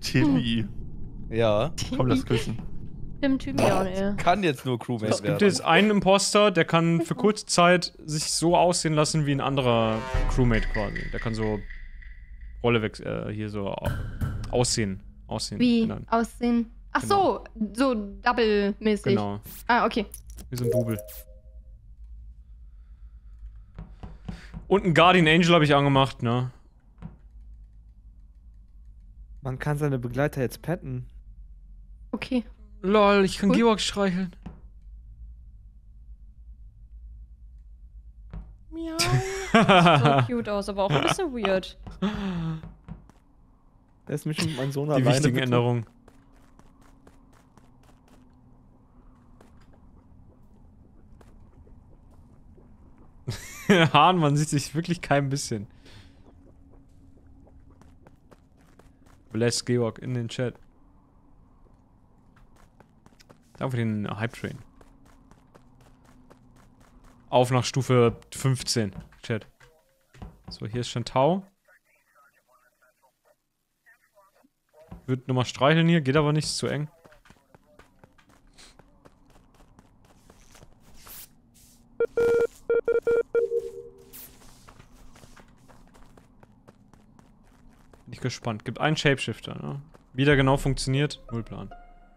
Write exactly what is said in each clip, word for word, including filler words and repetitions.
Tilly. Ja. Komm, lass küssen. Tim Thymian, ey. Kann jetzt nur Crewmate Es gibt werden. jetzt einen Imposter, der kann für kurze Zeit sich so aussehen lassen wie ein anderer Crewmate quasi. Der kann so Rolle wechseln, äh, hier so au- aussehen. Aussehen. Wie? Genau. Aussehen? Ach so, so double-mäßig. Genau. Ah, okay. Wie so ein Double. Und einen Guardian Angel habe ich angemacht, ne? Man kann seine Begleiter jetzt petten. Okay. Lol, ich kann Cool. Georg streicheln. Miau. So cute aus, aber auch ein bisschen weird. Der ist mich mit meinem Sohn Die alleine. wichtigen betrunken. Änderungen. Hahn, man sieht sich wirklich kein bisschen. Bless Georg in den Chat. Danke für den Hype Train. Auf nach Stufe fünfzehn, Chat. So, hier ist Chantau. Wird nochmal streicheln hier, geht aber nicht, ist zu eng. Bin ich gespannt. Gibt einen Shapeshifter, ne? Wie der genau funktioniert, null Plan.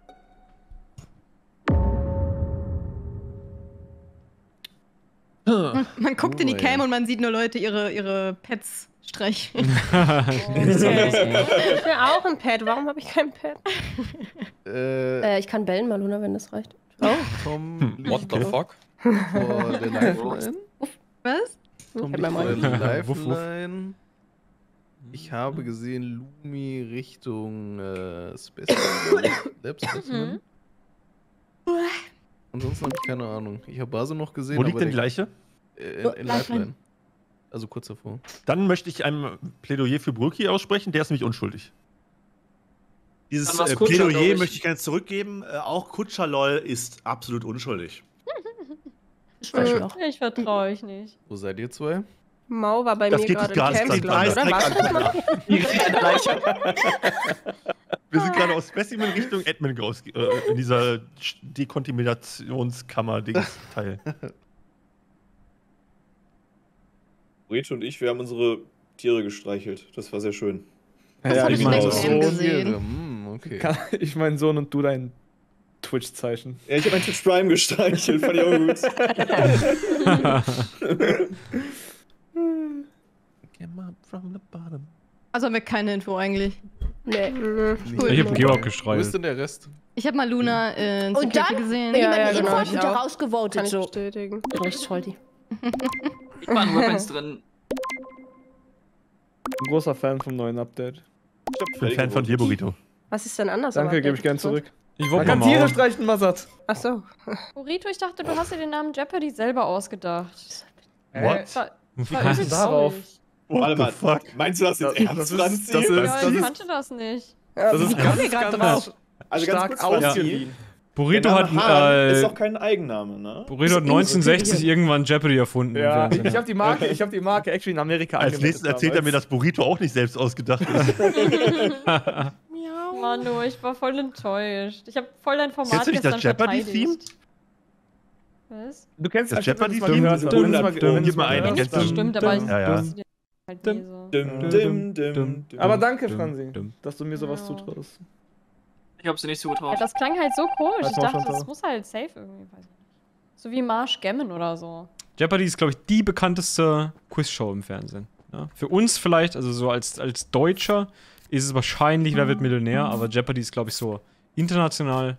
Man guckt in die Oh, Cam ja. und man sieht nur Leute ihre, ihre Pets streicheln. Ich will auch ein Pad. Warum habe ich kein Pad? Äh, Äh, ich kann bellen, Maluna, wenn das reicht. Tom Hm. What the fuck? Vor der Lifeline. Was? Tom Ich hab vor mein der Wuff, wuff. Lifeline. Ich habe gesehen Lumi Richtung äh, Specimen. Lab Specimen. Ansonsten habe ich keine Ahnung. Ich habe Base noch gesehen. Wo liegt aber denn die der- Leiche? Äh, in, in Lifeline. Lifeline. Also kurz davor. Dann möchte ich ein Plädoyer für Brücki aussprechen, der ist nämlich unschuldig. Dieses Dann war's äh, Kutscher, glaub Plädoyer ich. möchte ich gerne zurückgeben. Äh, auch Kutscherlol ist absolut unschuldig. Äh, Ich vertraue euch nicht. Wo seid ihr zwei? Mau war bei Das mir geht gerade gar im nicht, Camp, das glaub ich, weiß oder? direkt Warst du das mal? Wir sind gerade aus Specimen Richtung Admin raus, äh, in dieser Dekontaminationskammer-Dings-Teil. Rete und ich, wir haben unsere Tiere gestreichelt. Das war sehr schön. Das Ja, hab ich ich mein nicht Sohn. gesehen. Hm, okay. Kann- Ich mein Sohn und du dein Twitch-Zeichen. Ja, ich habe einen Twitch Prime gestreichelt, fand ich auch gut. Also haben wir keine Info eigentlich. Nee. Cool. Ich hab Georg Wo ist denn denn der Rest? Ich habe mal Luna äh, in Und Security dann? gesehen. Ja, Jemand ja, die genau, Info ich hat wieder auch. rausgevotet. Kann ich So. bestätigen. Richtig toll, die. Ich war in Weapons drin. Ein großer Fan vom neuen Update. Ich bin Fan von dir, Burrito. Was ist denn anders? Danke, am gebe ich Update? gern zurück. Ich Man wollte kann mal Tiere Maul. streichen, Masat. Ach so. Burrito, ich dachte, du hast dir den Namen Jeopardy selber ausgedacht. What? War, Wie war kannst übel du darauf? traurig. Warte mal, fuck? meinst du das jetzt Das- ernst, das ist- Franzi? das ist- Ja, das ich ist- kannte das nicht. Das ist Wie kam ganz, ihr grad ganz drauf? Also ganz stark kurz, Franzi. ausgeliehen. Burrito Der hat, Name Hahn äh, ist doch kein Eigenname, ne? Burrito hat neunzehnhundertsechzig irgendwann Jeopardy erfunden. im Ja, Fernsehen. ich habe die Marke, ich habe die Marke actually in Amerika Als angemeldet nächstes erzählt er mir, damals. dass Burrito auch nicht selbst ausgedacht ist. Manu, ich war voll enttäuscht. Ich habe voll dein Format Kennst du nicht das gestern Jeopardy-Theme? verteidigt. Was? Du kennst Das als ob du Jeopardy mal Theme? gehört hast. Dum, Wenn du es mal- dum, wenn du es gib mal mal ein, Ja, gehört kennst nicht du? hast. bestimmt, aber ich Ja, ja. wusste halt nie so. Dim, dim, dim, dim. Aber danke, Dum, Franzi, dum. dass du mir sowas Ja. zutraust. Ich hab's dir nicht Ja, zugetraut. das klang halt so komisch. Weiß Ich man dachte, schon das so. muss halt safe irgendwie, weiß ich nicht. So wie Marsh Gammon oder so. Jeopardy ist, glaube ich, die bekannteste Quizshow im Fernsehen. Ja? Für uns vielleicht, also so als, als Deutscher, ist es wahrscheinlich Wer wird Millionär, aber Jeopardy ist, glaube ich, so international.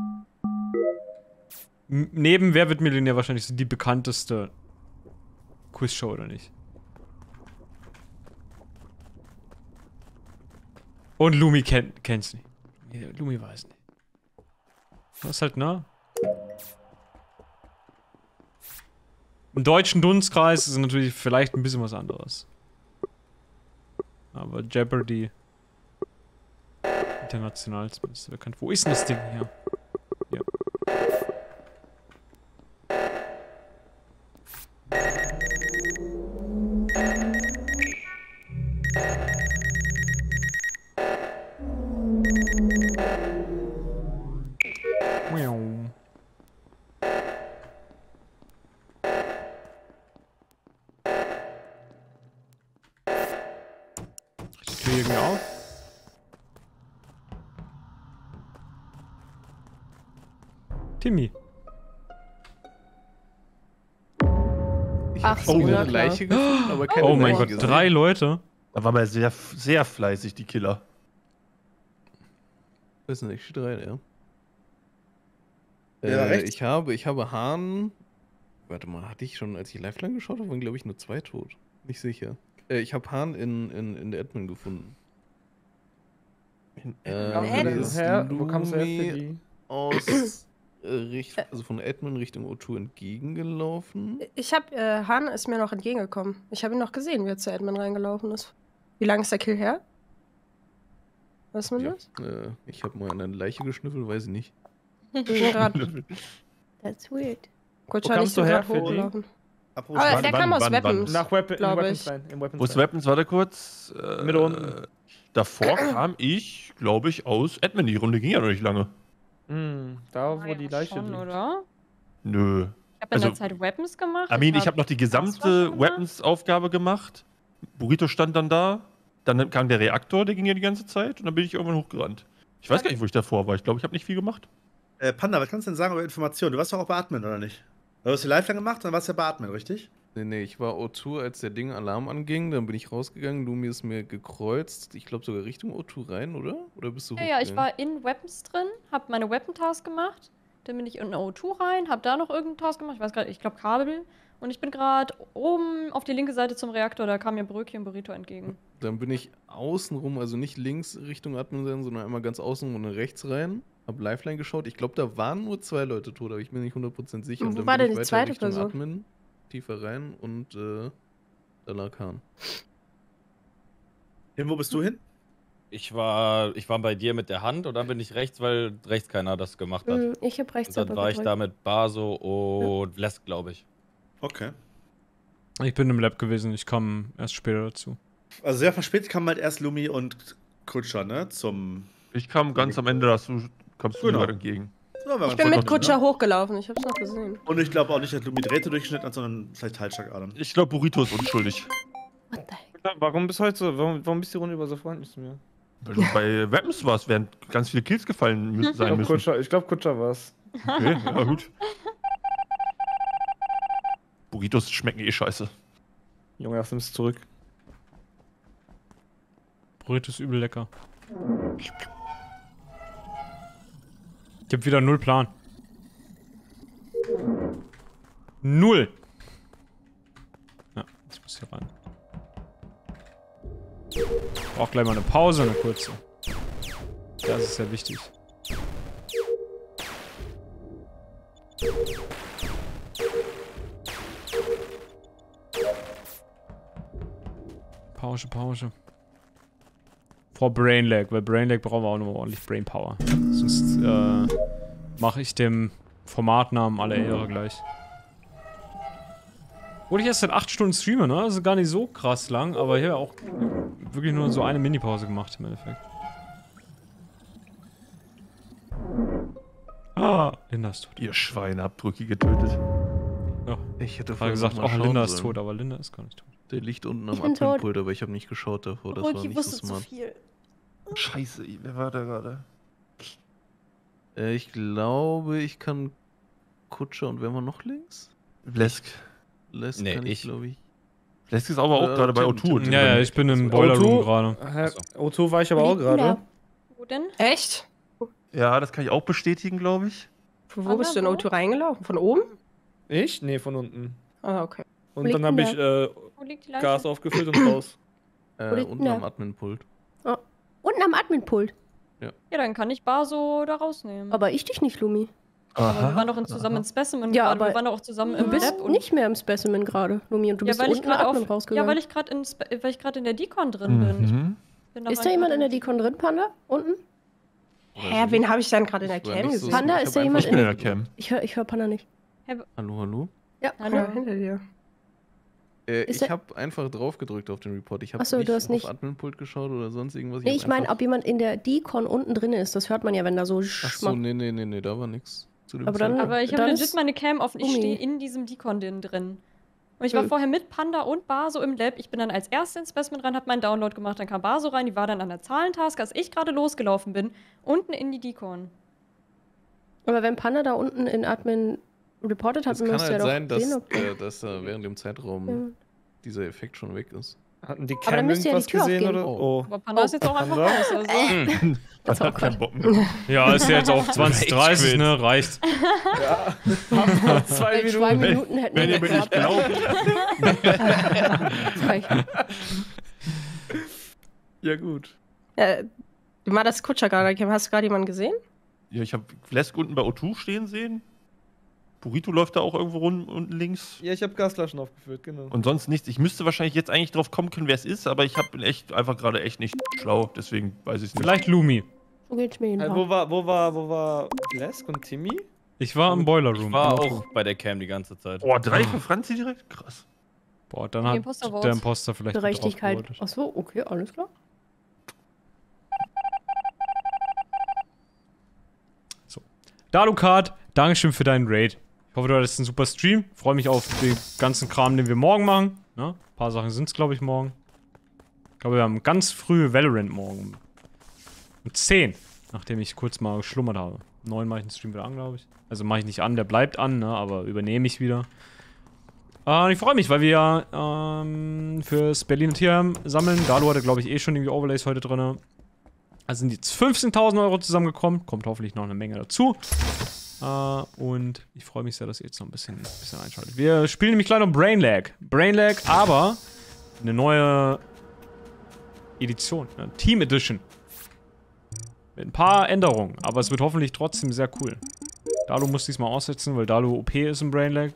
M neben Wer wird Millionär wahrscheinlich so die bekannteste Quizshow, oder nicht? Und Lumi kennt kennt's nicht. Ja, Lumi weiß nicht. Das ist halt, ne? Im deutschen Dunstkreis ist natürlich vielleicht ein bisschen was anderes. Aber Jeopardy international zumindest bekannt. Wo ist denn das Ding hier? Hier. mir auf. Timmy. Ich Ach hab so, so na eine klar. Leiche gefunden, aber keine Oh mein Leiche Gott, gesehen. drei Leute. Da waren wir sehr, sehr fleißig, die Killer. Weiß nicht, steht rein, ja. Ja, Äh, rechts. ich habe, ich habe Hahn. Warte mal, hatte ich schon, als ich Lifeline geschaut habe, waren glaube ich nur zwei tot. Nicht sicher. Äh, ich habe Hahn in, in, in der Admin gefunden. Ähm, Hä? hier ist Hä? Wo kamst du her Lumi für die? aus äh, Richt, also von Admin Richtung O zwei entgegengelaufen. Ich hab, äh, Han ist mir noch entgegengekommen. Ich habe ihn noch gesehen, wie er zu Edmund reingelaufen ist. Wie lange ist der Kill her? Weiß man Ja, das? äh, ich habe mal an eine Leiche geschnüffelt, weiß ich nicht. Ich bin gerade. That's weird. Gut, Wo schon kamst nicht du her gerade für die? hochgelaufen. Apropos Aber wann, der wann, kam aus wann, wann? Weapons. Nach Weapon, in glaub Weapons ich. rein. In Weapons Wo ist rein. Weapons? Warte kurz. Äh, Mitte unten. Davor kam ich, glaube ich, aus Admin. Die Runde ging ja noch nicht lange. Hm, da, wo Ah, die ja, Leiche schon, liegt. oder? Nö. Ich habe in Also, der Zeit Weapons gemacht. Armin, ich habe noch die Passwort gesamte gemacht. Weapons-Aufgabe gemacht. Burrito stand dann da. Dann kam der Reaktor, der ging ja die ganze Zeit. Und dann bin ich irgendwann hochgerannt. Ich weiß gar nicht, wo ich davor war. Ich glaube, ich habe nicht viel gemacht. Äh, Panda, was kannst du denn sagen über Informationen? Du warst doch auch bei Admin, oder nicht? Du hast die Lifeline gemacht, dann warst du ja bei Admin, richtig? Nee, nee, ich war O zwei, als der Ding Alarm anging, dann bin ich rausgegangen, Lumi ist mir gekreuzt, ich glaube sogar Richtung O zwei rein, oder? Oder bist du Ja, ja, ich hochgegangen? war in Weapons drin, habe meine Weapon-Task gemacht. Dann bin ich in O zwei rein, habe da noch irgendeinen Task gemacht. Ich weiß gerade, ich glaube Kabel. Und ich bin gerade oben auf die linke Seite zum Reaktor, da kam mir Brötchen Burrito entgegen. Dann bin ich außen rum, also nicht links Richtung Admin sein, sondern einmal ganz außen und rechts rein. Hab Lifeline geschaut. Ich glaube, da waren nur zwei Leute tot, aber ich bin nicht hundert Prozent sicher. Und Und wo dann war bin denn ich die weiter zweite Richtung Person? Admin, tiefer rein und äh, da lag Hahn. Hin, wo bist du hin? Ich war, ich war bei dir mit der Hand und dann bin ich rechts, weil rechts keiner das gemacht hat. Hm, Ich habe rechts Und dann aber war ich gedrückt. da mit Baso und Lesk, glaube ich. Okay. Ich bin im Lab gewesen, ich kam erst später dazu. Also sehr verspätet kamen halt erst Lumi und Kutscher, ne? Zum. Ich kam ganz am Ende, dass du kommst du mir Genau. gerade entgegen. Ja, wenn man Ich bin voll mit kommt, Kutscher ne? hochgelaufen, ich hab's noch gesehen. Und ich glaube auch nicht, dass Lumi Drähte durchgeschnitten hat, sondern vielleicht Halsschlagadern. Ich glaube, Burrito ist unschuldig. What the heck? Warum bist du heute so? Warum, warum bist du die Runde über so freundlich zu mir? Weil du bei Weapons warst, wären ganz viele Kills gefallen mü- Ich sein glaube, müssen. Kutscher, ich glaub, Kutscher war's. Okay, ja gut. Burritos schmecken eh scheiße. Junge, lass uns zurück. Burrito ist übel lecker. Ich hab wieder null Plan. Null! Ja, jetzt muss hier rein. Brauch gleich mal eine Pause, eine kurze. Das ist sehr wichtig. Pause, Pause. Vor Brainlag, weil Brainlag brauchen wir auch noch ordentlich Brainpower. Sonst äh, mache ich dem Formatnamen alle Ehre gleich. Obwohl ich erst seit acht Stunden streame, ne? Das ist gar nicht so krass lang, aber hier auch wirklich nur so eine Mini-Pause gemacht im Endeffekt. Ah, Linda ist tot. Ihr Schweine habt Brücki getötet. Ja, Ich hätte ich vorher gesagt, noch mal ach, schauen Linda ist sollen. tot, aber Linda ist gar nicht tot. Der liegt unten am Ich bin tot. Admin-Pult, aber ich habe nicht geschaut davor, das war Brötchen nicht wusste so zu smart. viel. Scheiße, wer war da gerade? Äh, ich glaube, ich kann Kutscher und wer war noch links? Blesk. Les Nee, kann ich, ich. glaube ich. Blesk ist aber auch Äh, gerade bei Tim, O zwei. Tim. Ja, ja, ich bin im Boiler Room gerade. Hä? O zwei war ich aber auch gerade. Wo denn? Echt? Ja, das kann ich auch bestätigen, glaube ich. Von wo bist du in O zwei reingelaufen? Von oben? Ich? Nee, von unten. Ah, okay. Und liegt dann habe denn ich äh, Wo liegt die Leiche? Gas aufgefüllt und raus. Äh, liegt unten denn am der? Admin-Pult. Unten am Admin-Pult. Ja, dann kann ich Baso da rausnehmen. Aber ich dich nicht, Lumi. Aber wir waren doch in, zusammen in Specimen Ja, gerade. aber wir waren doch auch zusammen Du im bist Lab. und- nicht mehr im Specimen gerade, Lumi, und du ja, bist weil ich unten gerade Admin auf, rausgegangen. ja, weil ich gerade in, Spe- weil ich gerade in der Decon drin bin. Ich Mhm. bin da Ist da rein- jemand in der Decon drin, Panda? Unten? Hä, wen habe ich denn gerade in der Das war Cam nicht so gesehen? smart. Panda, Ich ist hab da jemand Ich bin in in der Cam. Ich höre ich hör Panda nicht. Hallo, hallo? Ja, Hallo. ja, hinter dir. Äh, Ist ich der- habe einfach drauf gedrückt auf den Report. Ich habe Ach so, nicht du hast auf nicht- Admin-Pult geschaut oder sonst irgendwas. Nee, hab ich meine, einfach- ob jemand in der Decon unten drin ist. Das hört man ja, wenn da so Ach so, schmack. nee, nee, nee, nee, da war nix. Zu dem Aber dann- Zeitpunkt. Aber ich habe Dann legit ist meine Cam offen. Ich Gummi. stehe in diesem Decon drin. Und ich war Hm. vorher mit Panda und Baso im Lab. Ich bin dann als Erste ins Specimen rein, hab meinen Download gemacht, dann kam Baso rein, die war dann an der Zahlentask, als ich gerade losgelaufen bin, unten in die Deacon. Aber wenn Panda da unten in Admin reportet hat, Es kann müsste halt er doch sein, dass, sehen, ob äh, dass da während dem Zeitraum Ja. dieser Effekt schon weg ist. Hatten die Aber dann Cam müsste ja die irgendwas Tür gesehen aufgehen. oder? Oh. Oh. Aber Panda ist jetzt auch einfach Panda? raus. Also. Das auch hat keinen Bock mehr. Ja, ist ja jetzt auch zwanzig dreißig, ne? Reicht. Ja. Haben noch zwei in zwei Minuten. Minuten hätten Wenn wir ihr mir nicht gehabt. glaubt. Frech. Ja, gut. Äh, wie war das Kutscher gerade? Hast du gerade jemanden gesehen? Ja, ich habe Flesk unten bei O zwei stehen sehen. Burrito läuft da auch irgendwo rund, unten links. Ja, ich habe Gasflaschen aufgeführt, genau. Und sonst nichts. Ich müsste wahrscheinlich jetzt eigentlich drauf kommen können, wer es ist, aber ich hab- bin echt einfach gerade echt nicht schlau. Deswegen weiß ich es nicht. Vielleicht Lumi. So geht's mir Äh, jedenfalls. wo war, wo war, wo war Blesk und Timmy? Ich war im Boiler Room. Ich war auch bei der Cam die ganze Zeit. Boah, drei für Franzi direkt? Krass. Boah, dann Die hat Imposter der Votes. Imposter vielleicht mit Gerechtigkeit. drauf gewotet. Achso, okay, alles klar. Dalukat, Dankeschön für deinen Raid. Ich hoffe, du hattest einen super Stream. Freue mich auf den ganzen Kram, den wir morgen machen. Ne? Ein paar Sachen sind es, glaube ich, morgen. Ich glaube, wir haben ganz früh Valorant morgen. Um zehn, nachdem ich kurz mal geschlummert habe. Um neun mache ich den Stream wieder an, glaube ich. Also mache ich nicht an, der bleibt an, ne? Aber übernehme ich wieder. Äh, ich freue mich, weil wir ähm, fürs Berliner Tierheim sammeln. Dalu hatte, glaube ich, eh schon irgendwie Overlays heute drin. Also sind jetzt fünfzehntausend Euro zusammengekommen. Kommt hoffentlich noch eine Menge dazu. Uh, und ich freue mich sehr, dass ihr jetzt noch ein bisschen, ein bisschen einschaltet. Wir spielen nämlich gleich noch Brain Lag. Brain Lag, aber eine neue Edition. Eine Team Edition. Mit ein paar Änderungen. Aber es wird hoffentlich trotzdem sehr cool. Dalu muss diesmal aussetzen, weil Dalu O P ist im Brain Lag.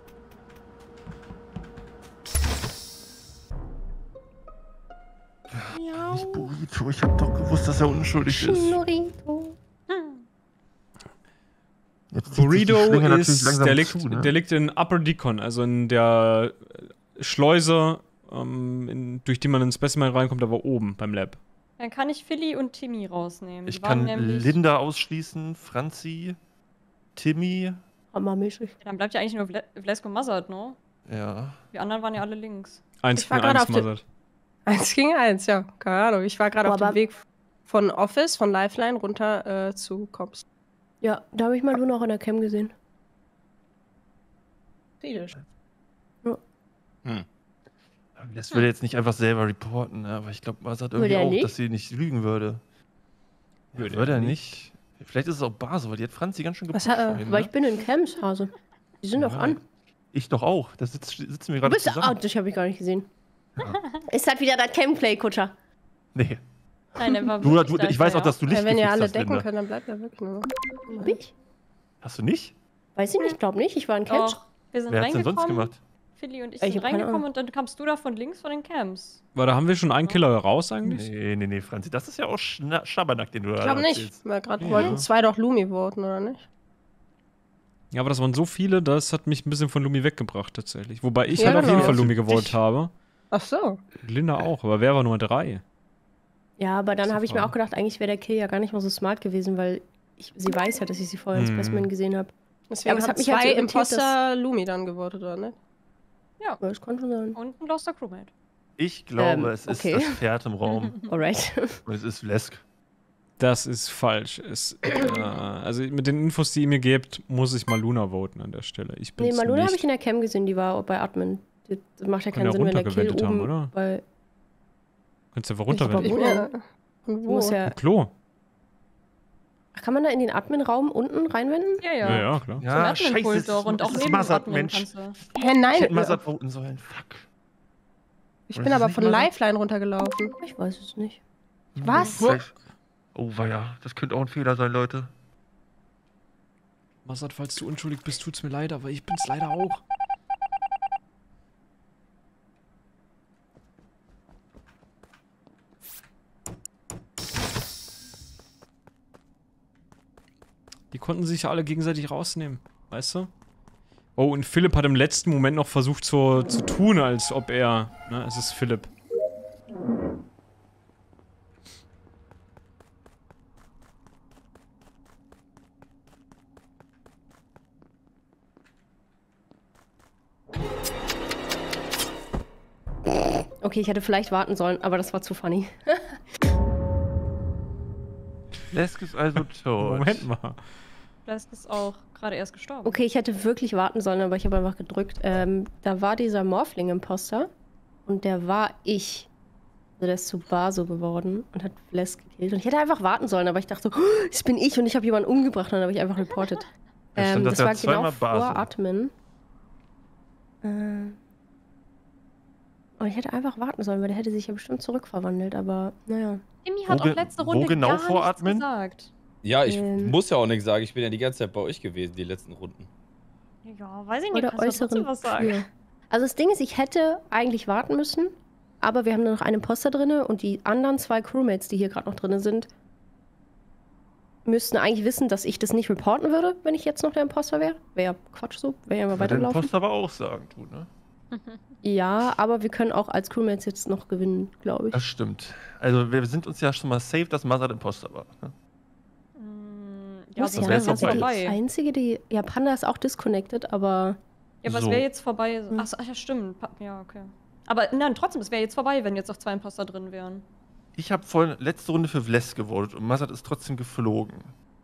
Nicht Burrito, ich hab doch gewusst, dass er unschuldig ist. Norito. Jetzt zieht sich die Burrito Schlinge natürlich ist, langsam der liegt, zu, ne? der liegt in Upper Deacon, also in der Schleuse, ähm, in, durch die man ins Specimen reinkommt, aber oben beim Lab. Dann kann ich Philly und Timmy rausnehmen. Ich Die waren kann nämlich- Linda ausschließen, Franzi, Timmy. Hammermäßig. Ja, dann bleibt ja eigentlich nur Vle Vlesko Mazard, ne? Ja. Die anderen waren ja alle links. Eins Ich war gegen gerade eins, auf dem- Mazard. Eins gegen eins, ja. Keine Ahnung. Ich war gerade Boah, auf dem aber- Weg von Office, von Lifeline runter äh, zu Cops. Ja, da habe ich mal du noch in der Cam gesehen. Das will jetzt nicht einfach selber reporten, ne? Aber ich glaube, Mazard Würde irgendwie er auch, nicht? dass sie nicht lügen würde. Würde Würde er er nicht. Vielleicht ist es auch Baso, weil die hat Franzi ganz schön Was, gepusht. äh, vorhin, aber ne? ich bin in Cams, Hase. Die sind doch Ja, an. Ich doch auch. Da sitz, sitzen wir Du gerade bist ah, zusammen. das habe ich gar nicht gesehen. Ist halt wieder das Camplay, Kutscher. Nee. Nein, der war Du, wirklich du, da, ich weiß war auch, dass du Licht Ja, wenn ihr gefixt alle hast, decken Linda. könnt, dann bleibt er wirklich nur noch. Hab ich? Hast du nicht? Weiß ich nicht, glaub nicht. Ich war in Cams. Doch, wir sind Wer hat's denn sonst reingekommen. gemacht? Philly und ich Ich sind hab keine reingekommen Ahnung. und dann kamst du da von links von den Camps. Warte, haben wir schon einen Killer raus eigentlich? Nee, nee, nee, Franzi. Das ist ja auch Schna Schabernack, den du da Ich glaube nicht. erzählst. Weil gerade Ja. wollten zwei doch Lumi voten, oder nicht? Ja, aber das waren so viele, das hat mich ein bisschen von Lumi weggebracht tatsächlich. Wobei ich Ja, halt auf genau. jeden Fall Also Lumi gewotet dich- habe. Ach so. Linda auch, aber wer war nur drei? Ja, aber dann Das habe ich war- mir auch gedacht, eigentlich wäre der Kill ja gar nicht mal so smart gewesen, weil ich, sie weiß ja, dass ich sie vorher Hm. in Specimen gesehen habe. Deswegen aber es haben hat mich zwei halt so irritiert, Imposter Lumi dann gewotet, oder nicht? Ja. Das kann schon sein. und ein Loster Crewmate. Ich glaube, Ähm, es ist okay. das Pferd im Raum. Alright. Und es ist Vlesk. Das ist falsch. Es, äh, also mit den Infos, die ihr mir gebt, muss ich mal Luna voten an der Stelle. Ich bin's Nee, Maluna habe nicht. ich in der Cam gesehen, die war bei Admin. Das das macht ja Kann keinen ja Sinn, wenn der Kill runtergewendet haben, oben oder? bei... Kannst du einfach Ich runterwenden. bin ja... Muss ja... Im Klo. Ach, kann man da in den Admin-Raum unten reinwenden? Ja, ja. Ja, ja, klar. Zum Admin-Pult doch und auch es ist neben Mazard, Admin Mensch. kannst du. Hä, Ich nein. hätte Mazard voten sollen. Fuck. Ich Oder bin ist aber es von nicht Mazard? Lifeline runtergelaufen. Ich weiß es nicht. Was? Vielleicht- Oh, weia. Das könnte auch ein Fehler sein, Leute. Mazard, falls du unschuldig bist, tut's mir leid, aber ich bin's leider auch. Die konnten sich ja alle gegenseitig rausnehmen, weißt du? Oh, und Philipp hat im letzten Moment noch versucht so zu tun, als ob er... Ne, es ist Philipp. Okay, ich hätte vielleicht warten sollen, aber das war zu funny. Lesk ist also tot. Moment mal. Lesk ist auch gerade erst gestorben. Okay, ich hätte wirklich warten sollen, aber ich habe einfach gedrückt. Ähm, da war dieser Morphling-Imposter und der war ich. Also der ist zu Baso geworden und hat Lesk gekillt. Und ich hätte einfach warten sollen, aber ich dachte so, oh, das bin ich und ich habe jemanden umgebracht und dann habe ich einfach reportet. Ja, ähm, stimmt, das das war ja genau zweimal Baso. vor Admin. Äh, und ich hätte einfach warten sollen, weil der hätte sich ja bestimmt zurückverwandelt, aber naja. Timmy hat Wo auch ge- letzte wo Runde genau gar vor nichts Admin? gesagt. Ja, ich Ähm. muss ja auch nichts sagen. Ich bin ja die ganze Zeit bei euch gewesen, die letzten Runden. Ja, weiß ich nicht, Oder kannst du trotzdem äußeren was sagen. Tür. Also das Ding ist, ich hätte eigentlich warten müssen, aber wir haben nur noch einen Imposter drin und die anderen zwei Crewmates, die hier gerade noch drin sind, müssten eigentlich wissen, dass ich das nicht reporten würde, wenn ich jetzt noch der Imposter wäre. Wäre ja Quatsch so, wäre ja mal Würde der weiterlaufen. Imposter aber auch sagen, du, ne? Ja, aber wir können auch als Crewmates jetzt noch gewinnen, glaube ich. Das stimmt. Also wir sind uns ja schon mal safe, dass Mazat Imposter war. Ne? Mm, Ja, Ja, das das wär wäre jetzt jetzt vorbei. vorbei. die einzige, die... Ja, Panda ist auch disconnected, aber... Ja, was So. wäre jetzt vorbei? Hm. Achso, ach ja, stimmt. Pa- Ja, okay. Aber nein, trotzdem, es wäre jetzt vorbei, wenn jetzt noch zwei Imposter drin wären. Ich habe vorhin letzte Runde für Vles gewotet und Mazat ist trotzdem geflogen.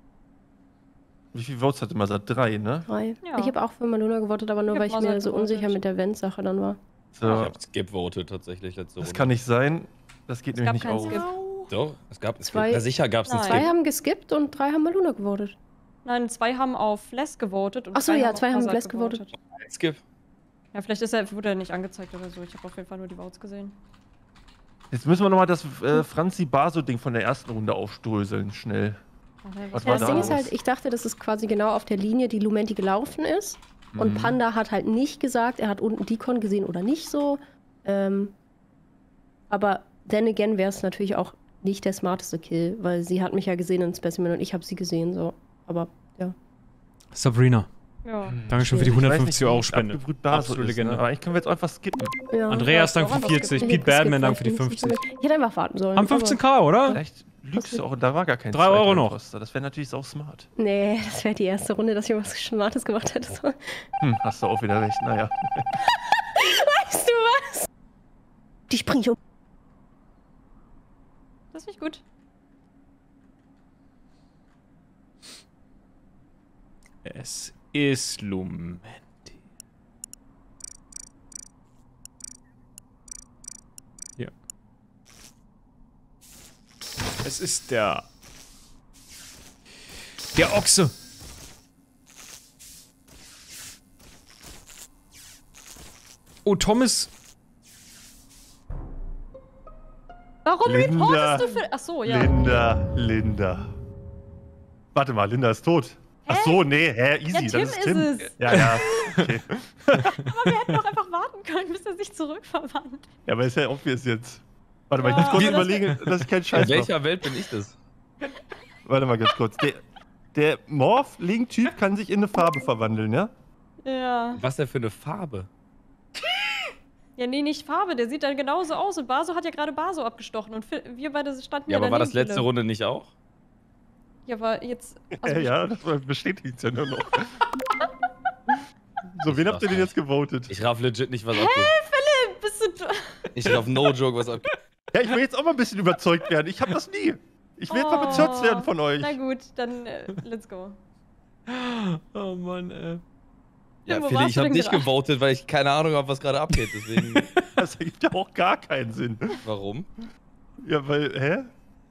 Wie viele Votes hatte Mazat? Drei, ne? Drei. Ja. Ich habe auch für Maluna gewotet, aber nur, Ich weil hab ich mir Mazat so gewotet. unsicher mit der Vent-Sache dann war. So, Ich hab Skip voted tatsächlich letzte das Runde. kann nicht sein. Das geht Es gab nämlich nicht keinen auf. Skip. Doch, es gab Zwei- Na sicher gab es einen Nein. Zwei Skip. haben geskippt und drei haben Maluna gewotet. Nein, zwei haben auf Les gewotet und Ach so, drei ja, haben zwei auf haben Mazat Les gewotet. Ein Skip. Ja, vielleicht ist er, wurde er nicht angezeigt oder so. Ich habe auf jeden Fall nur die Votes gesehen. Jetzt müssen wir nochmal das äh, Franzi-Baso-Ding von der ersten Runde aufstöseln, schnell. Warte, Was Ja, war das da Ding los? ist halt, ich dachte, das ist quasi genau auf der Linie, die Lumenti gelaufen ist. Und Mhm. Panda hat halt nicht gesagt, er hat unten Deacon gesehen oder nicht so. Ähm, aber then again wäre es natürlich auch nicht der smarteste Kill, weil sie hat mich ja gesehen in Specimen und ich habe sie gesehen, so. Aber ja. Sabrina, Ja. Dankeschön für die Ich weiß nicht, hundertfufzig Euro wie Spende. abgebrüht Baso Absolute ist, Legende. ne? Aber eigentlich können wir jetzt einfach skippen. ja. Andreas, Ja, danke für doch, vierzig. Ich Pete hätte geskippt, Badman, danke für die weil ich nicht fünfzig. sicher bin. Ich hätte einfach warten sollen. Haben fünfzehn K, oder? Vielleicht lügst du auch, da war gar kein Drei Euro zweiter noch. Imposter. Das wäre natürlich auch smart. Aber, nee, das wäre die erste Runde, dass ich was Smartes gemacht hätte. So. Hm, hast du auch wieder recht. Naja. Weißt du was? Die springt um. Das finde ich gut. Es ist Lumenti. Hier. Es ist der... Der Ochse. Oh, Thomas. Warum Linda. reportest du für. Achso, ja. Linda, Linda. Warte mal, Linda ist tot. Ach so, nee, hä, easy, Ja, Tim das ist Tim. ist es. Ja, ja, okay. Aber wir hätten doch einfach warten können, bis er sich zurückverwandelt. Ja, aber ist ja obvious jetzt. Warte mal, ich Ja, muss kurz aber das- überlegen, dass ich keinen In Scheiß mache. welcher Welt bin ich das? Warte mal ganz kurz. Der, der Morph-Link-Typ kann sich in eine Farbe verwandeln, ja? Ja. Was denn für eine Farbe? Ja, nee, nicht Farbe. Der sieht dann genauso aus. Und Baso hat ja gerade Baso abgestochen. Und Phil- wir beide standen Ja, ja aber war das daneben, letzte Philipp. Runde nicht auch? Ja, aber jetzt. Also, Äh, ja, das bestätigt ja nur noch. So, wen Ich habt ihr denn raff jetzt gewotet? Ich raff legit nicht, was abgeht. Philipp, bist du. du- Ich raff no joke, was abgeht. Ja, ich will jetzt auch mal ein bisschen überzeugt werden. Ich hab das nie. Ich will jetzt mal bezirzt werden von euch. Na gut, dann äh, let's go. Oh Mann, ey. Ja, Wo Philly, warst ich du hab denn nicht gerade? gewotet, weil ich keine Ahnung habe, was gerade abgeht. Deswegen, Das ergibt ja auch gar keinen Sinn. warum? Ja, weil, hä?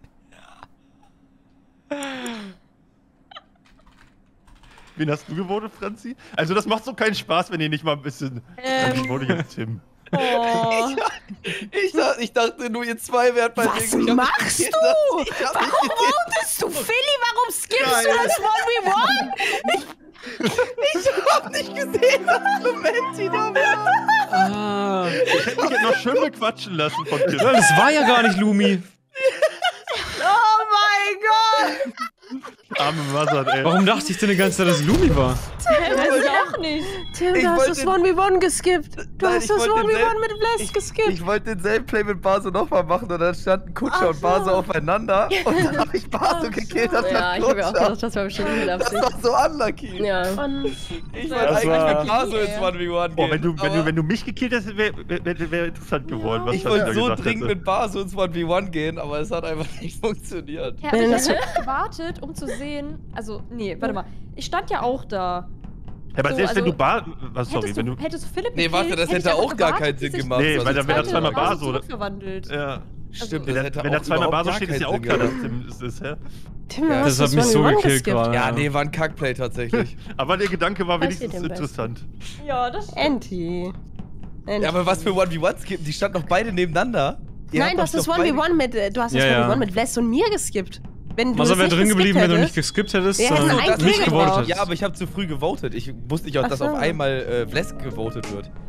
Wen hast du gewotet, Franzi? Also das macht so keinen Spaß, wenn ihr nicht mal ein bisschen... Ähm. Ich wurde jetzt Tim. Oh. Ich, dachte- ich dachte nur, ihr zwei wärt bei Was Ding. Ich hab machst nicht du? gesehen, dass- ich hab nicht Warum gesehen, votest du, Philly? Warum skippst du Geil. das one v one? Ich hab nicht gesehen, dass Lumenti da war. Ah. Ich hätte mich jetzt noch schön bequatschen lassen von Tim. Ja, das war ja gar nicht Lumi. Oh mein Gott! Arme Mazat, ey. Warum dachte ich denn die ganze Zeit, dass es Lumi war? Weißt du auch auch nicht. Tim, Ich du hast wollte das den- eins gegen eins geskippt. Du Nein, hast ich das wollte eins gegen eins denselben- mit Bless Ich, geskippt. ich wollte denselben Play mit Baso nochmal machen und dann standen Kutscher Ach und Baso so. aufeinander und dann habe ich Baso gekillt, das Ja, ich habe ja auch gedacht, das war bestimmt mit Das Absicht. war so unlucky. Ja. Ich wollte Das eigentlich war- mit Baso ins eins gegen eins Boah, gehen. wenn du, wenn, aber du, wenn du mich gekillt hättest, wäre wär, wär, wär interessant geworden. Was ich was wollte da so gesagt dringend hätte. mit Baso ins eins gegen eins gehen, aber es hat einfach nicht funktioniert. Ja, Wenn ich das- habe gewartet, um zu sehen. Also, nee, warte mal. Ich stand ja auch da. Ja, aber So, selbst wenn also, du Bar. Was, sorry, hättest, wenn du, du. hättest du Philipp Nee, warte, gekillt, das hätte ich hätte einfach auch gar gewartet, keinen bis Sinn sich gemacht. Nee, was weil das dann wäre da zweite zweimal war. Baso, oder? verwandelt. Ja. Stimmt, Wenn, das da, hätte wenn da auch zweimal überhaupt Baso gar steht, ist keinen ja auch Sinn klar, dass gemacht. Tim es ist, hä? Tim, Ja, du Das hast hat mich eins so gegen eins gekillt geskippt. gerade. Ja, nee, war ein Kackplay tatsächlich. Aber der Gedanke war Was wenigstens steht denn besser? interessant. Ja, das stimmt. Enti. Enti. Ja, aber was für eins gegen eins gibt, die standen doch beide nebeneinander. Ihr Nein, habt du hast doch das doch eins gegen beide- eins mit, äh, du hast das Ja, eins gegen ja. eins mit Bless und mir geskippt. Wenn du Masa es wäre nicht drin geskippt geblieben, wenn du hättest- nicht geskippt hättest, Wir hätten sondern einen nicht Kill gewotet gebraucht. hättest. Ja, aber ich habe zu früh gewotet. Ich wusste nicht, auch, Ach dass so. auf einmal äh, Vlesk gewotet wird.